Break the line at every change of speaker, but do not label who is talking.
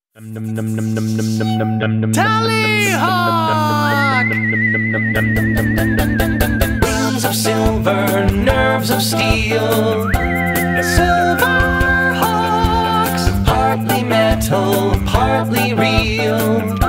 Tallyhawk! Wings of silver, nerves of steel. Silverhawks, partly metal, partly real.